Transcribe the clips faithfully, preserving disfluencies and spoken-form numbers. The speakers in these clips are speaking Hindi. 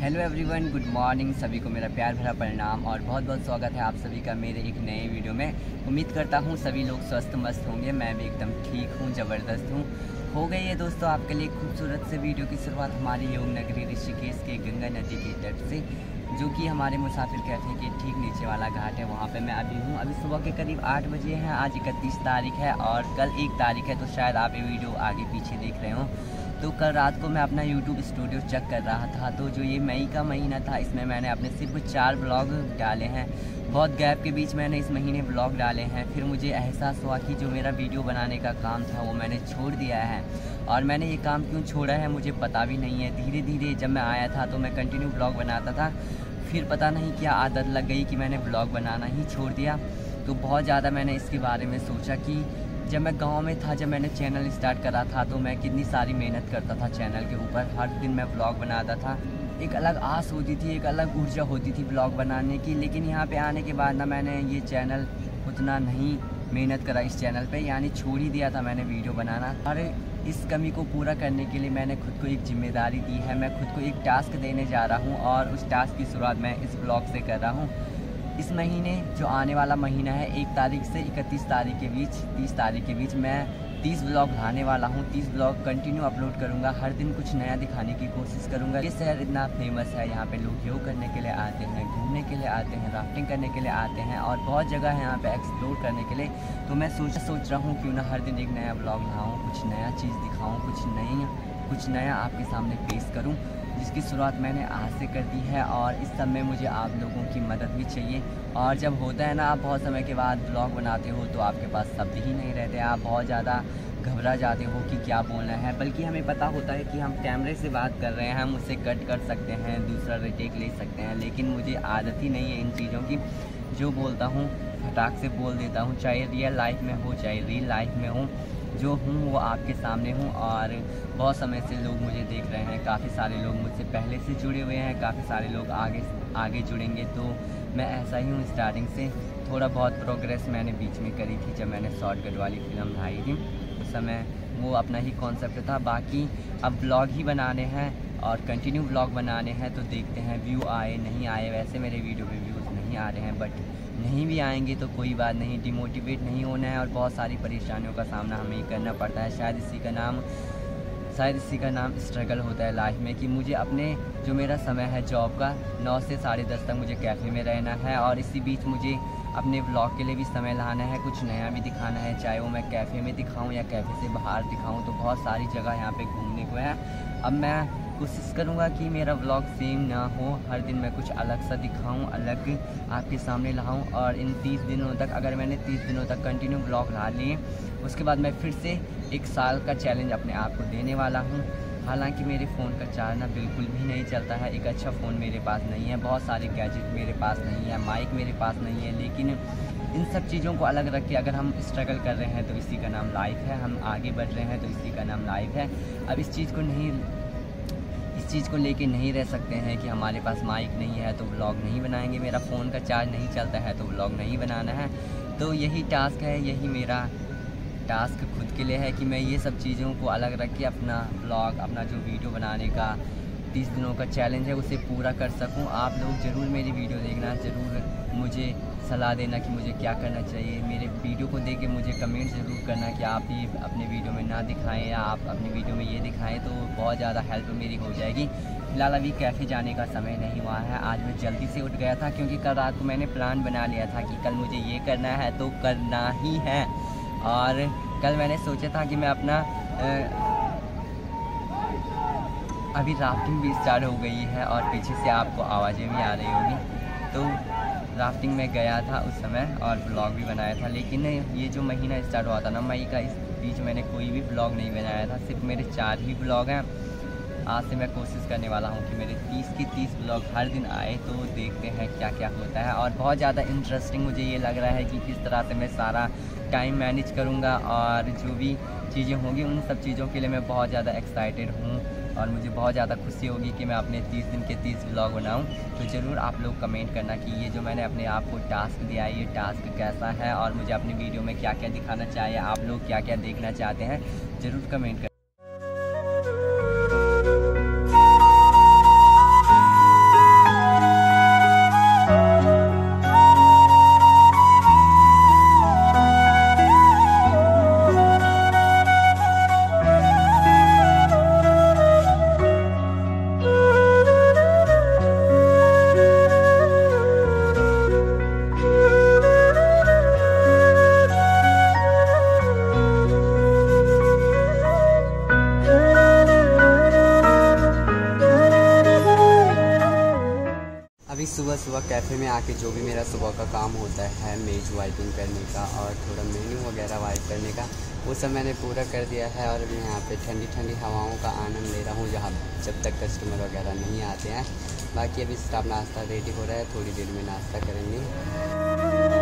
Hello everyone, good morning. सभी को मेरा प्यार भरा प्रणाम और बहुत बहुत स्वागत है आप सभी का मेरे एक नए वीडियो में। उम्मीद करता हूँ सभी लोग स्वस्थ मस्त होंगे। मैं भी एकदम ठीक हूँ, ज़बरदस्त हूँ। हो गई है दोस्तों आपके लिए खूबसूरत से वीडियो की शुरुआत हमारी योग नगरी ऋषिकेश के गंगा नदी के तट से, जो कि हमारे मुसाफिर कैफ़े के ठीक नीचे वाला घाट है। वहाँ पे मैं अभी हूँ। अभी सुबह के करीब आठ बजे हैं। आज इकतीस तारीख है और कल एक तारीख है, तो शायद आप ये वीडियो आगे पीछे देख रहे हो। तो कल रात को मैं अपना यूट्यूब स्टूडियो चेक कर रहा था, तो जो ये मई का महीना था इसमें मैंने अपने सिर्फ चार ब्लॉग डाले हैं। बहुत गैप के बीच मैंने इस महीने ब्लॉग डाले हैं। फिर मुझे एहसास हुआ कि जो मेरा वीडियो बनाने का काम था वो मैंने छोड़ दिया है। और मैंने ये काम क्यों छोड़ा है मुझे पता भी नहीं है। धीरे धीरे जब मैं आया था तो मैं कंटिन्यू ब्लॉग बनाता था, फिर पता नहीं क्या आदत लग गई कि मैंने ब्लॉग बनाना ही छोड़ दिया। तो बहुत ज़्यादा मैंने इसके बारे में सोचा कि जब मैं गांव में था, जब मैंने चैनल स्टार्ट करा था, तो मैं कितनी सारी मेहनत करता था चैनल के ऊपर। हर दिन मैं ब्लॉग बनाता था। एक अलग आस होती थी, एक अलग ऊर्जा होती थी ब्लॉग बनाने की। लेकिन यहाँ पे आने के बाद ना मैंने ये चैनल उतना नहीं मेहनत करा इस चैनल पे, यानी छोड़ ही दिया था मैंने वीडियो बनाना। और इस कमी को पूरा करने के लिए मैंने खुद को एक जिम्मेदारी दी है। मैं खुद को एक टास्क देने जा रहा हूँ और उस टास्क की शुरुआत मैं इस ब्लॉग से कर रहा हूँ। इस महीने जो आने वाला महीना है, एक तारीख से इकतीस तारीख के बीच, तीस तारीख के बीच मैं तीस ब्लॉग लाने वाला हूँ। तीस ब्लॉग कंटिन्यू अपलोड करूँगा। हर दिन कुछ नया दिखाने की कोशिश करूँगा। ये शहर इतना फेमस है, यहाँ पे लोग योग करने के लिए आते हैं, घूमने के लिए आते हैं, राफ्टिंग करने के लिए आते हैं और बहुत जगह है यहाँ पे एक्सप्लोर करने के लिए। तो मैं सोच सोच रहा हूँ क्यों ना हर दिन एक नया ब्लॉग लाऊँ, कुछ नया चीज़ दिखाऊँ, कुछ नई कुछ नया आपके सामने पेश करूँ, जिसकी शुरुआत मैंने आज से कर दी है। और इस सब में मुझे आप लोगों की मदद भी चाहिए। और जब होता है ना, आप बहुत समय के बाद ब्लॉग बनाते हो तो आपके पास शब्द ही नहीं रहते। आप बहुत ज़्यादा घबरा जाते हो कि क्या बोलना है। बल्कि हमें पता होता है कि हम कैमरे से बात कर रहे हैं, हम उससे कट कर सकते हैं, दूसरा रिटेक ले सकते हैं। लेकिन मुझे आदत ही नहीं है इन चीज़ों की। जो बोलता हूँ फटाक से बोल देता हूँ, चाहे रियल लाइफ में हो चाहे रियल लाइफ में हो। जो हूँ वो आपके सामने हूँ। और बहुत समय से लोग मुझे देख रहे हैं, काफ़ी सारे लोग मुझसे पहले से जुड़े हुए हैं, काफ़ी सारे लोग आगे आगे जुड़ेंगे। तो मैं ऐसा ही हूँ स्टार्टिंग से। थोड़ा बहुत प्रोग्रेस मैंने बीच में करी थी जब मैंने शॉर्टकट वाली फिल्म लाई थी, उस समय वो अपना ही कॉन्सेप्ट था। बाकी अब ब्लॉग ही बनाने हैं और कंटिन्यू ब्लॉग बनाने हैं। तो देखते हैं व्यू आए नहीं आए। वैसे मेरे वीडियो पे व्यूज़ नहीं आ रहे हैं, बट नहीं भी आएंगे तो कोई बात नहीं, डिमोटिवेट नहीं होना है। और बहुत सारी परेशानियों का सामना हमें करना पड़ता है। शायद इसी का नाम शायद इसी का नाम स्ट्रगल होता है लाइफ में। कि मुझे अपने जो मेरा समय है जॉब का, नौ से साढ़े दस तक मुझे कैफ़े में रहना है और इसी बीच मुझे अपने ब्लॉग के लिए भी समय लाना है, कुछ नया भी दिखाना है। चाहे वो मैं कैफ़े में दिखाऊं या कैफ़े से बाहर दिखाऊं, तो बहुत सारी जगह यहाँ पे घूमने को है। अब मैं कोशिश करूँगा कि मेरा ब्लॉग सेम ना हो, हर दिन मैं कुछ अलग सा दिखाऊं, अलग आपके सामने लाऊं। और इन तीस दिनों तक, अगर मैंने तीस दिनों तक कंटिन्यू ब्लॉग ला लिए, उसके बाद मैं फिर से एक साल का चैलेंज अपने आप को देने वाला हूं। हालांकि मेरे फ़ोन का चार्ज ना बिल्कुल भी नहीं चलता है। एक अच्छा फ़ोन मेरे पास नहीं है, बहुत सारे गैजेट मेरे पास नहीं है, माइक मेरे पास नहीं है। लेकिन इन सब चीज़ों को अलग रख के अगर हम स्ट्रगल कर रहे हैं तो इसी का नाम लाइफ है। हम आगे बढ़ रहे हैं तो इसी का नाम लाइफ है। अब इस चीज़ को नहीं इस चीज़ को लेके नहीं रह सकते हैं कि हमारे पास माइक नहीं है तो व्लॉग नहीं बनाएंगे, मेरा फ़ोन का चार्ज नहीं चलता है तो व्लॉग नहीं बनाना है। तो यही टास्क है, यही मेरा टास्क खुद के लिए है कि मैं ये सब चीज़ों को अलग रख के अपना ब्लॉग, अपना जो वीडियो बनाने का तीस दिनों का चैलेंज है उसे पूरा कर सकूं। आप लोग ज़रूर मेरी वीडियो देखना, ज़रूर मुझे सलाह देना कि मुझे क्या करना चाहिए। मेरे वीडियो को देख के मुझे कमेंट ज़रूर करना कि आप ये अपने वीडियो में ना दिखाएं या आप अपनी वीडियो में ये दिखाएं, तो बहुत ज़्यादा हेल्प मेरी हो जाएगी। फिलहाल अभी कैफ़े जाने का समय नहीं हुआ है। आज मैं जल्दी से उठ गया था क्योंकि कल रात को मैंने प्लान बना लिया था कि कल मुझे ये करना है तो करना ही है। और कल मैंने सोचा था कि मैं अपना आ, अभी राफ्टिंग भी स्टार्ट हो गई है और पीछे से आपको आवाज़ें भी आ रही होगी। तो राफ्टिंग में गया था उस समय और ब्लॉग भी बनाया था। लेकिन ये जो महीना स्टार्ट हुआ था ना मई का, इस बीच मैंने कोई भी ब्लॉग नहीं बनाया था। सिर्फ मेरे चार ही ब्लॉग हैं। आज से मैं कोशिश करने वाला हूँ कि मेरे तीस की तीस ब्लॉग हर दिन आए। तो देखते हैं क्या क्या होता है। और बहुत ज़्यादा इंटरेस्टिंग मुझे ये लग रहा है कि किस तरह से मैं सारा टाइम मैनेज करूँगा और जो भी चीज़ें होंगी उन सब चीज़ों के लिए मैं बहुत ज़्यादा एक्साइटेड हूँ। और मुझे बहुत ज़्यादा खुशी होगी कि मैं अपने तीस दिन के तीस ब्लॉग बनाऊं। तो ज़रूर आप लोग कमेंट करना कि ये जो मैंने अपने आप को टास्क दिया है ये टास्क कैसा है और मुझे अपनी वीडियो में क्या क्या दिखाना चाहिए, आप लोग क्या क्या देखना चाहते हैं, ज़रूर कमेंट कर अभी सुबह सुबह कैफ़े में आके जो भी मेरा सुबह का काम होता है मेज वाइपिंग करने का और थोड़ा मेन्यू वगैरह वाइप करने का, वो सब मैंने पूरा कर दिया है। और अभी यहाँ पे ठंडी ठंडी हवाओं का आनंद ले रहा हूँ जहाँ जब तक कस्टमर वगैरह नहीं आते हैं। बाकी अभी स्टाफ नाश्ता रेडी हो रहा है, थोड़ी देर में नाश्ता करेंगे।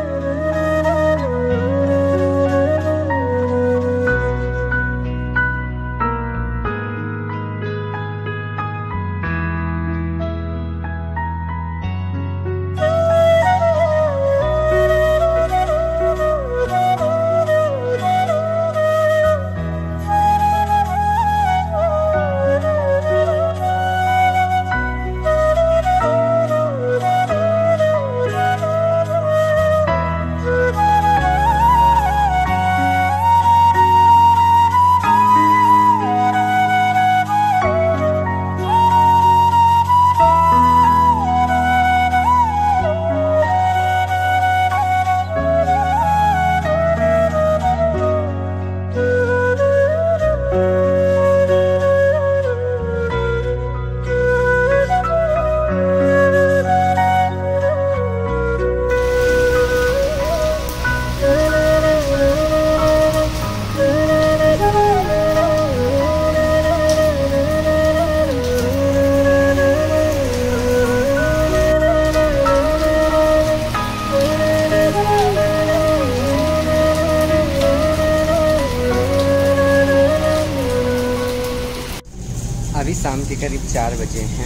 अभी शाम के करीब चार बजे हैं।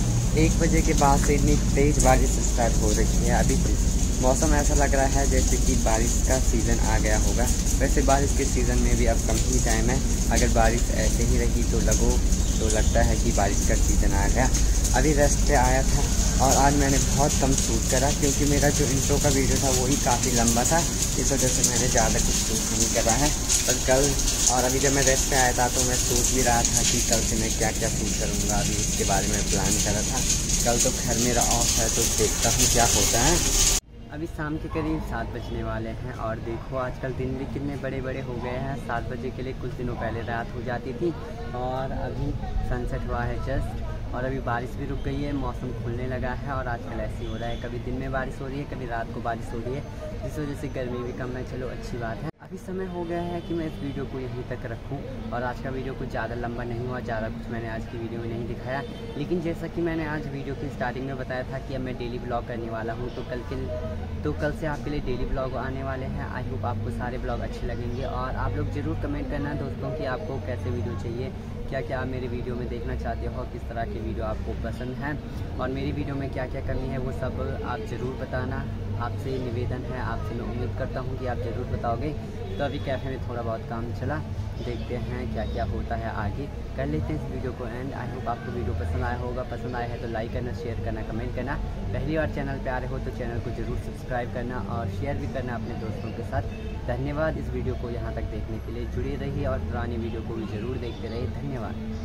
एक बजे के बाद से इतनी तेज़ बारिश स्टार्ट हो रही है। अभी मौसम ऐसा लग रहा है जैसे कि बारिश का सीज़न आ गया होगा। वैसे बारिश के सीज़न में भी अब कम ही टाइम है। अगर बारिश ऐसे ही रही तो लगो तो लगता है कि बारिश का सीज़न आ गया। अभी रेस्ट पे आया था और आज मैंने बहुत कम शूट करा क्योंकि मेरा जो इंट्रो का वीडियो था वो ही काफ़ी लंबा था। इस वजह से मैंने ज़्यादा कुछ शूट नहीं करा है। पर कल और अभी जब मैं रेस्ट पे आया था तो मैं सोच भी रहा था कि कल से मैं क्या क्या शूट करूँगा। अभी इसके बारे में प्लान करा था। कल तो घर मेरा ऑफ है तो देखता हूँ क्या होता है। अभी शाम के करीब सात बजने वाले हैं और देखो आजकल दिन भी कितने बड़े बड़े हो गए हैं। सात बजे के लिए कुछ दिनों पहले रात हो जाती थी और अभी सनसेट हुआ है जस्ट। और अभी बारिश भी रुक गई है, मौसम खुलने लगा है और आजकल ऐसे ही हो रहा है। कभी दिन में बारिश हो रही है, कभी रात को बारिश हो रही है, जिस वजह से गर्मी भी कम है। चलो अच्छी बात है। अभी समय हो गया है कि मैं इस वीडियो को यहीं तक रखूं और आज का वीडियो कुछ ज़्यादा लंबा नहीं हुआ। ज़्यादा कुछ मैंने आज की वीडियो में नहीं दिखाया, लेकिन जैसा कि मैंने आज वीडियो की स्टार्टिंग में बताया था कि अब मैं डेली ब्लॉग करने वाला हूं, तो कल के तो कल से आपके लिए डेली ब्लॉग आने वाले हैं। आई होप आपको सारे ब्लॉग अच्छे लगेंगे और आप लोग ज़रूर कमेंट करना दोस्तों कि आपको कैसे वीडियो चाहिए, क्या क्या आप मेरे वीडियो में देखना चाहते हो, किस तरह की वीडियो आपको पसंद है और मेरी वीडियो में क्या क्या कमी है वो सब आप ज़रूर बताना। आपसे निवेदन है, आपसे मैं उम्मीद करता हूँ कि आप ज़रूर बताओगे। तो अभी कैफ़े में थोड़ा बहुत काम चला, देखते हैं क्या क्या होता है आगे। कर लेते हैं इस वीडियो को एंड। आई होप आपको वीडियो पसंद आया होगा। पसंद आया है तो लाइक करना, शेयर करना, कमेंट करना। पहली बार चैनल पे आ रहे हो तो चैनल को ज़रूर सब्सक्राइब करना और शेयर भी करना अपने दोस्तों के साथ। धन्यवाद इस वीडियो को यहाँ तक देखने के लिए। जुड़े रहिए और पुरानी वीडियो को भी ज़रूर देखते रहिए। धन्यवाद।